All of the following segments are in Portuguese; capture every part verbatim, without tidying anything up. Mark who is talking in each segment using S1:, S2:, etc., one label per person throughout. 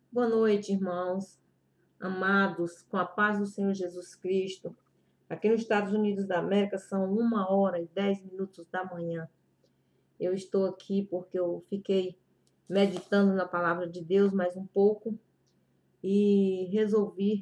S1: Boa noite, irmãos, amados, com a paz do Senhor Jesus Cristo. Aqui nos Estados Unidos da América são uma hora e dez minutos da manhã. Eu estou aqui porque eu fiquei meditando na palavra de Deus mais um pouco e resolvi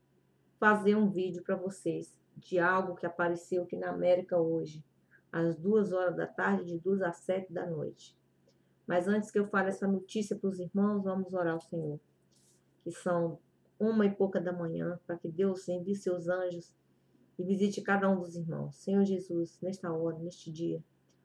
S1: fazer um vídeo para vocês de algo que apareceu aqui na América hoje, às duas horas da tarde, de duas às sete da noite. Mas antes que eu fale essa notícia para os irmãos, vamos orar ao Senhor. Que são uma e pouca da manhã, para que Deus envie seus anjos e visite cada um dos irmãos. Senhor Jesus, nesta hora, neste dia.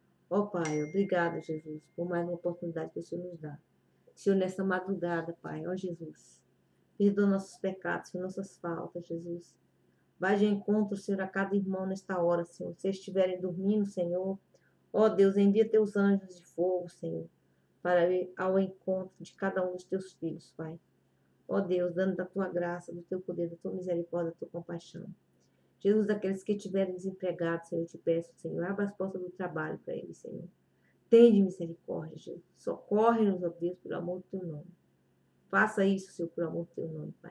S1: Ó Pai, obrigado, Jesus, por mais uma oportunidade que o Senhor nos dá. Senhor, nessa madrugada, Pai, ó Jesus, perdoa nossos pecados, Senhor, nossas faltas, Jesus. Vai de encontro, Senhor, a cada irmão nesta hora, Senhor. Se estiverem dormindo, Senhor, ó Deus, envia teus anjos de fogo, Senhor, para ir ao encontro de cada um dos teus filhos, Pai. Ó Deus, dando da tua graça, do teu poder, da tua misericórdia, da tua compaixão. Jesus, aqueles que estiverem desempregados, Senhor, eu te peço, Senhor, abra as portas do trabalho para eles, Senhor. Tende misericórdia, Jesus. Socorre-nos, ó Deus, por amor do teu nome. Faça isso, Senhor, por amor do teu nome, Pai.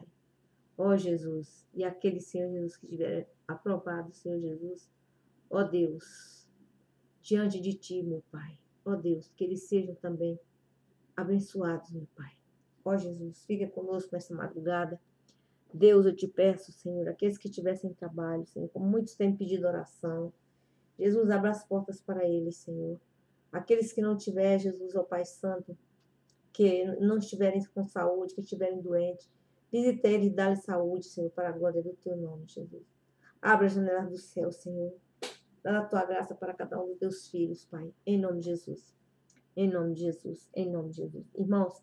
S1: Ó Jesus, e aqueles, Senhor Jesus, que estiverem aprovados, Senhor Jesus, ó Deus, diante de ti, meu Pai. Ó Deus, que eles sejam também abençoados, meu Pai. Ó Jesus, fica conosco nesta madrugada. Deus, eu te peço, Senhor, aqueles que tivessem trabalho, Senhor, como muitos têm pedido oração. Jesus, abra as portas para eles, Senhor. Aqueles que não tiverem, Jesus, ó Pai Santo, que não estiverem com saúde, que estiverem doentes, visite eles e dá-lhes saúde, Senhor, para a glória do teu nome, Jesus. Abra as janelas do céu, Senhor. Dá a tua graça para cada um dos teus filhos, Pai. Em nome de Jesus. Em nome de Jesus. Em nome de Jesus. Irmãos,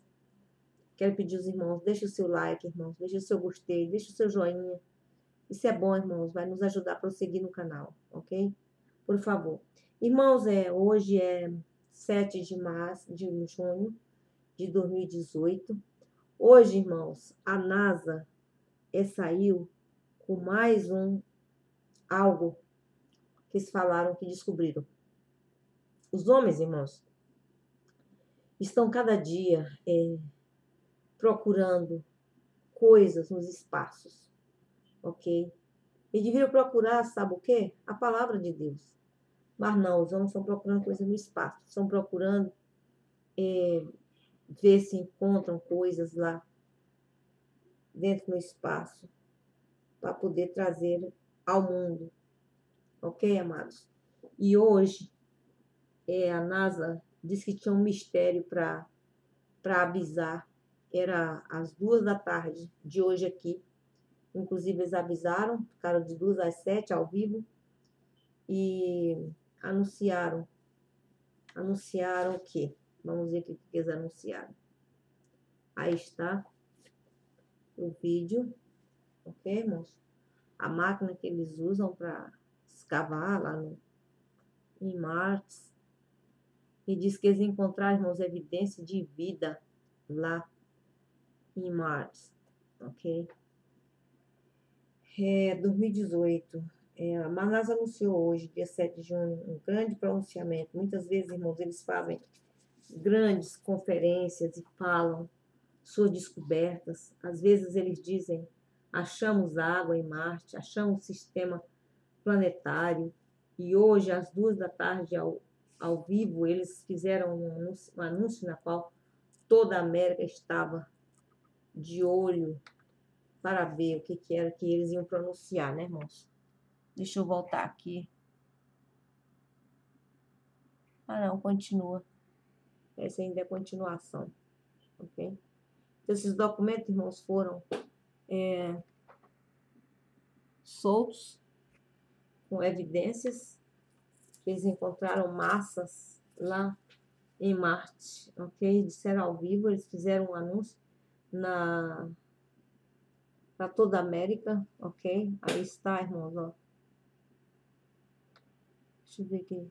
S1: quero pedir aos irmãos, deixe o seu like, irmãos, deixe o seu gostei, deixe o seu joinha. Isso é bom, irmãos, vai nos ajudar a prosseguir no canal, ok? Por favor. Irmãos, é, hoje é sete de março, de junho de dois mil e dezoito. Hoje, irmãos, a NASA é, saiu com mais um algo que eles falaram que descobriram. Os homens, irmãos, estão cada dia é, procurando coisas nos espaços, ok? E deveriam procurar, sabe o quê? A palavra de Deus. Mas não, os homens estão procurando coisas no espaço. Estão procurando é, ver se encontram coisas lá dentro do espaço para poder trazer ao mundo. Ok, amados? E hoje é, a NASA disse que tinha um mistério para para avisar. Era às duas da tarde de hoje aqui. Inclusive, eles avisaram, ficaram de duas às sete ao vivo. E anunciaram. Anunciaram o quê? Vamos ver o que eles anunciaram. Aí está o vídeo, ok, irmãos? A máquina que eles usam para escavar lá no, em Marte. E diz que eles encontraram, irmãos, evidência de vida lá em Marte, ok? É, dois mil e dezoito. É, a NASA anunciou hoje, dia sete de junho, um grande pronunciamento. Muitas vezes, irmãos, eles fazem grandes conferências e falam suas descobertas. Às vezes eles dizem, achamos água em Marte, achamos sistema planetário. E hoje, às duas da tarde, ao, ao vivo, eles fizeram um anúncio, um anúncio na qual toda a América estava de olho para ver o que, que era que eles iam pronunciar, né, irmãos? Deixa eu voltar aqui. Ah, não, continua. Essa ainda é continuação, ok? Então, esses documentos, irmãos, foram é, soltos com evidências. Eles encontraram massas lá em Marte, ok? Disseram ao vivo, eles fizeram um anúncio na para toda a América, ok? Aí está, irmãos, ó. Deixa eu ver aqui.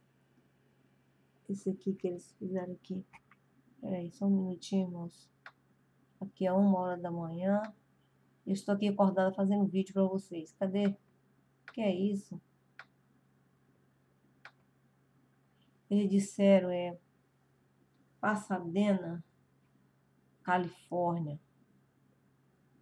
S1: Esse aqui que eles fizeram aqui. Peraí, só um minutinho, irmãos. Aqui é uma hora da manhã. Eu estou aqui acordada fazendo vídeo para vocês. Cadê? O que é isso? Eles disseram, é Pasadena, Califórnia.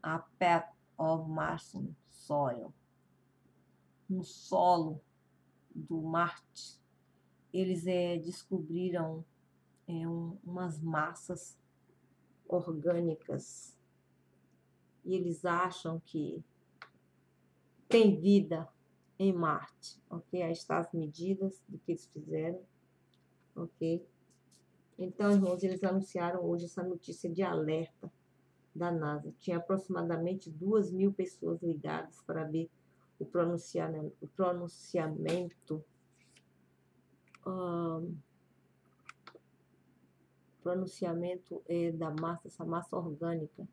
S1: a path of Martian soil, no solo do Marte, eles é, descobriram é, um, umas massas orgânicas e eles acham que tem vida em Marte, ok? Aí estão as medidas do que eles fizeram, ok? Então, irmãos, eles anunciaram hoje essa notícia de alerta da NASA. Tinha aproximadamente duas mil pessoas ligadas para ver o pronunciamento, o pronunciamento, um, pronunciamento é, da massa, essa massa orgânica,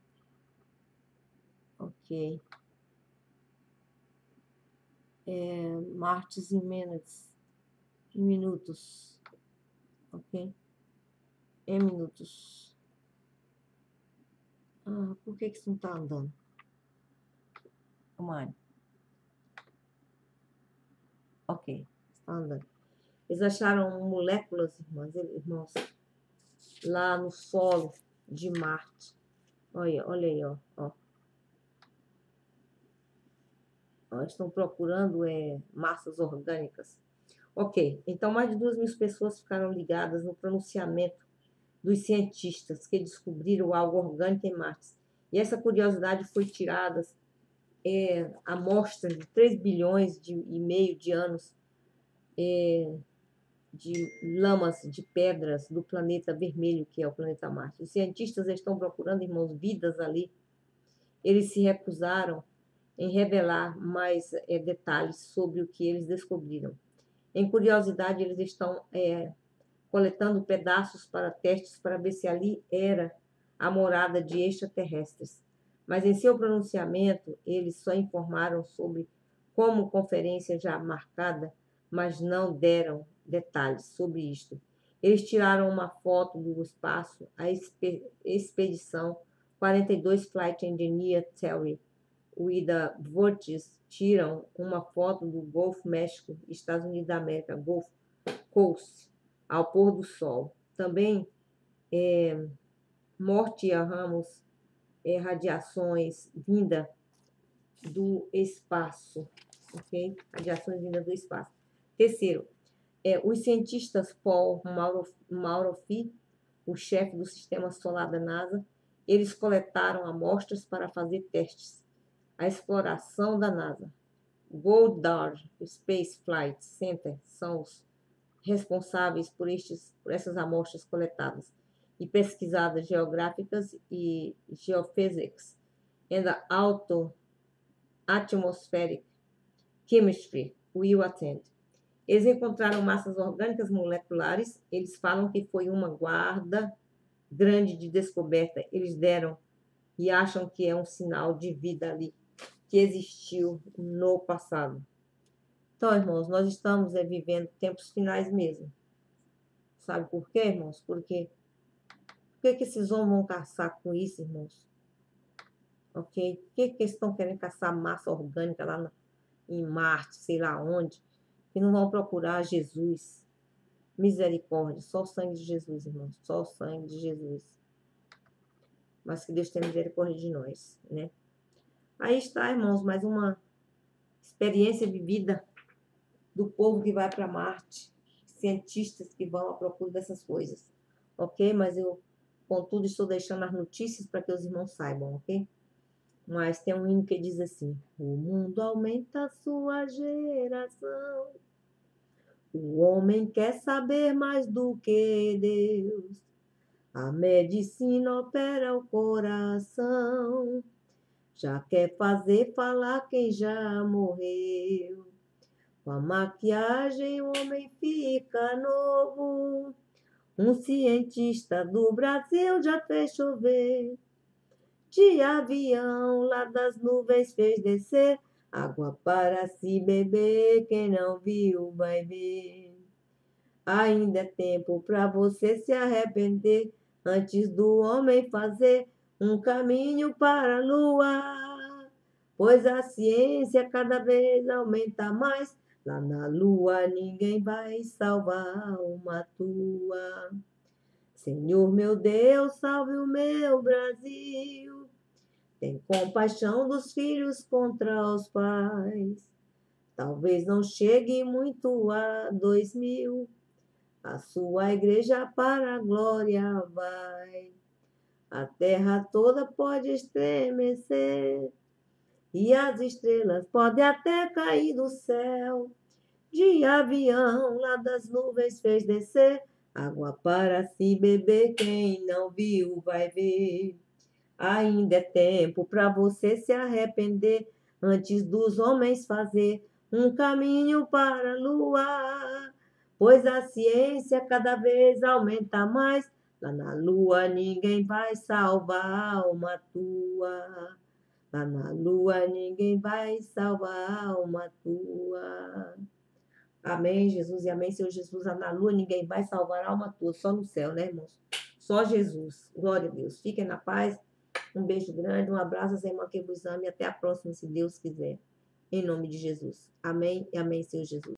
S1: ok? É, Martes em minutes, em minutos, ok? Em minutos. Ah, por que que isso não está andando? Come on. Ok, está andando. Eles acharam moléculas, irmãs, irmãos, lá no solo de Marte. Olha, olha aí, ó. ó. ó estão procurando é, massas orgânicas. Ok, então mais de duas mil pessoas ficaram ligadas no pronunciamento dos cientistas que descobriram algo orgânico em Marte. E essa curiosidade foi tirada é, amostras de três bilhões de, e meio de anos é, de lamas de pedras do planeta vermelho, que é o planeta Marte. Os cientistas estão procurando, irmãos, vidas ali. Eles se recusaram em revelar mais é, detalhes sobre o que eles descobriram. Em curiosidade, eles estão é, coletando pedaços para testes para ver se ali era a morada de extraterrestres. Mas em seu pronunciamento, eles só informaram sobre como conferência já marcada, mas não deram detalhes sobre isto. Eles tiraram uma foto do espaço, a expedição quarenta e dois Flight Engineer Theory, o Ida Vortis, tiram uma foto do Golfo México, Estados Unidos da América, Golfo Coast, ao pôr do sol. Também é, morteamos é, radiações vindas do espaço, ok? Radiações vindas do espaço. Terceiro, é, os cientistas Paul Mauroffi, o chefe do sistema solar da NASA, eles coletaram amostras para fazer testes. A exploração da NASA. Goddard Space Flight Center são os responsáveis por, estes, por essas amostras coletadas e pesquisadas geográficas e geophysics and the auto atmospheric chemistry will attend. Eles encontraram massas orgânicas moleculares, eles falam que foi uma guarda grande de descoberta, eles deram e acham que é um sinal de vida ali, que existiu no passado. Então, irmãos, nós estamos é, vivendo tempos finais mesmo. Sabe por quê, irmãos? Porque por que, que esses homens vão caçar com isso, irmãos? Ok? Por que, que eles estão querendo caçar massa orgânica lá na, em Marte, sei lá onde? Que não vão procurar Jesus. Misericórdia. Só o sangue de Jesus, irmãos. Só o sangue de Jesus. Mas que Deus tenha misericórdia de nós, né? Aí está, irmãos, mais uma experiência vivida do povo que vai para Marte. Cientistas que vão à procura dessas coisas. Ok? Mas eu, contudo, estou deixando as notícias para que os irmãos saibam, ok? Mas tem um hino que diz assim: o mundo aumenta a sua geração. O homem quer saber mais do que Deus. A medicina opera o coração. Já quer fazer falar quem já morreu. Com a maquiagem o homem fica novo. Um cientista do Brasil já fez chover. De avião lá das nuvens fez descer água para se beber. Quem não viu vai ver. Ainda é tempo para você se arrepender antes do homem fazer um caminho para a lua. Pois a ciência cada vez aumenta mais. Lá na lua ninguém vai salvar uma tua. Senhor meu Deus, salve o meu Brasil. Tem compaixão dos filhos contra os pais. Talvez não chegue muito a dois mil. A sua igreja para a glória vai. A terra toda pode estremecer. E as estrelas podem até cair do céu. De avião lá das nuvens fez descer. Água para se beber, quem não viu vai ver. Ainda é tempo para você se arrepender, antes dos homens fazer um caminho para a lua. Pois a ciência cada vez aumenta mais. Lá na lua ninguém vai salvar a alma tua. Lá na lua ninguém vai salvar a alma tua. Amém, Jesus, e amém, Senhor Jesus. Lá na lua ninguém vai salvar a alma tua, só no céu, né, irmãos? Só Jesus. Glória a Deus. Fiquem na paz. Um beijo grande, um abraço, irmã que vos ame, e até a próxima, se Deus quiser. Em nome de Jesus. Amém e amém, Senhor Jesus.